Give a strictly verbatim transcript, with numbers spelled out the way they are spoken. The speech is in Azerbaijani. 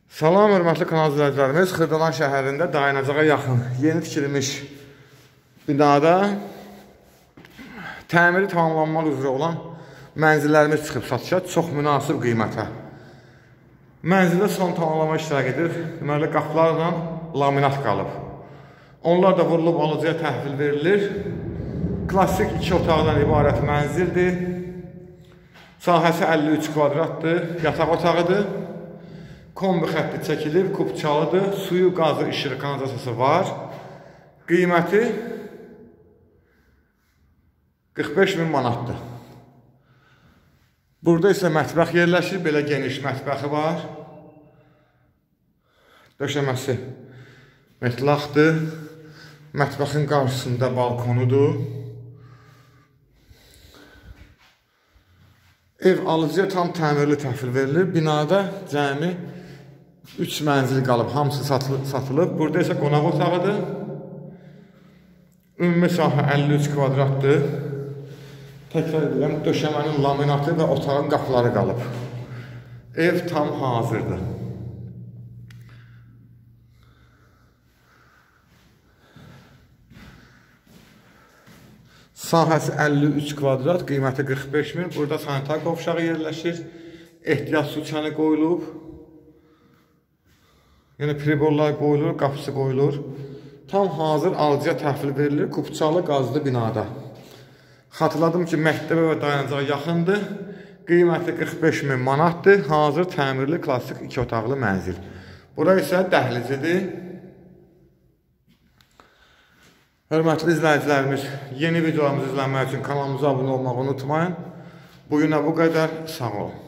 Salam, hörmətli kanal izləyicilərimiz. Xırdalan şəhərində Dayanacağa yaxın yeni tikilmiş binada təmiri tamamlanmaq üzrə olan mənzillərimiz çıxıb satışa çox münasib qiymətə. Mənzildə son tamamlama iştirak edir. Deməli, qapılarla laminat qalıb. Onlar da vurulub alıcıya təhvil verilir. Klassik iki otaqdan ibarət mənzildir. Sahəsi əlli üç kvadratdır, yataq otağıdır. Kombi xətti çəkilib, kubçalıdır, suyu, qazı, işığı, kanalizasiyası var. Qiyməti qırx beş min manatdır. Burada isə mətbəx yerləşir, belə geniş mətbəxi var. Döşəməsi metlaqdır. Mətbəxin qarşısında balkonudur. Ev alıcıya tam təmirli təhvil verilir. Binada cəmi üç mənzil qalıb, hamısı satılıb. Burada isə qonaq otağıdır. Ümumi sahə əlli üç kvadratdır. Təkrar edirəm, döşəmənin laminatı və otağın qapıları qalıb. Ev tam hazırdır. Sahəsi əlli üç kvadrat, qiyməti qırx beş min. Burada sanitar qovşağı yerləşir. Ehtiyat su çəni qoyulub. Yəni priborlar qoyulur, qapısı qoyulur. Tam hazır alıcıya təhvil verilir. Kubçalı qazlı binada. Xatırladım ki, məktəbə və Dayanacağa yaxındır. Qiyməti qırx beş min manatdır. Hazır təmirli klassik iki otaqlı mənzil. Bura isə dəhlicidir. Hörmətli izləyicilərimiz, yeni videolarımızı izlənmək üçün kanalımıza abunə olmağı unutmayın. Bugünə bu qədər, sağ olun.